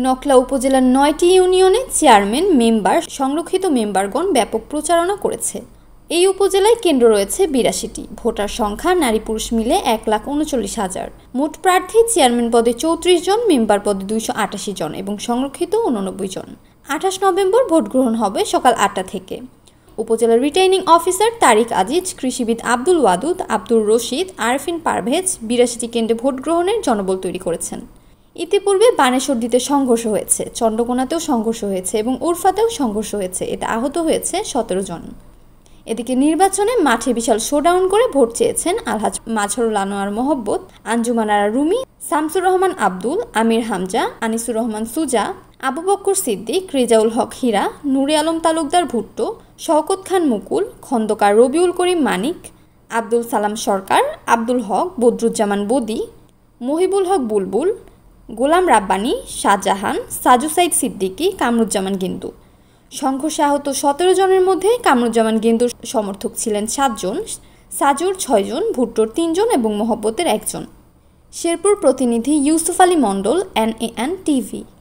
নকলা উপজেলার ৯টি ইউনিয়নে চেয়ারম্যান মেম্বার সংরক্ষিত মেম্বারগণ ব্যাপক প্রচারণা করেছে। এই উপজেলায় কেন্দ্র রয়েছে ৮২টি। ভোটার সংখ্যা নারী পুরুষ মিলে ১,৩৯,০০০। মোট প্রার্থী চেয়ারম্যান পদে ৩৪ জন, মেম্বার পদে ২৮৮ জন এবং সংরক্ষিত ৮৯ জন। ২৮ নভেম্বর ভোট গ্রহণ হবে সকাল ৮টা থেকে। উপজেলার রিটার্নিং অফিসার তারিক আজিজ, কৃষিবিদ আব্দুল ওয়াদুদ, আব্দুর রশিদ, আরফিন পারভেজ ৮২টি কেন্দ্রে ভোট গ্রহণের জনবল তৈরি করেছেন। ইতিপূর্বে বানেশ্বরদীতে সংঘর্ষ হয়েছে, চন্দ্রকোনাতেও সংঘর্ষ হয়েছে এবং উরফাতেও সংঘর্ষ হয়েছে। এতে আহত হয়েছে ১৭ জন। এদিকে নির্বাচনে মাঠে বিশাল শোডাউন করে ভোট চেয়েছেন আলহাজ মাজহারুল আনোয়ার মোহাব্বত, আঞ্জুমান আরা রুমি, শামসুর রহমান আব্দুল, আমির হামজা, আনিসুর রহমান সুজা, আবু বক্কর সিদ্দিক, রেজাউল হক হীরা, নুরে আলম তালুকদার ভুট্টো, শওকত খান মুকুল, খন্দকার রবিউল করিম মানিক, আব্দুল সালাম সরকার, আব্দুল হক, বদরুজ্জামান বদি, মহিবুল হক বুলবুল, গোলাম রাব্বানী, শাহজাহান, সাজু সাইদ সিদ্দিকী, কামরুজ্জামান গিন্দু। সংঘর্ষে আহত ১৭ জনের মধ্যে কামরুজ্জামান গিন্দুর সমর্থক ছিলেন ৭ জন, সাজুর ৬ জন, ভুট্টোর ৩ জন এবং মোহাব্বতের ১ জন। শেরপুর প্রতিনিধি ইউসুফ আলী মণ্ডল, NAN TV।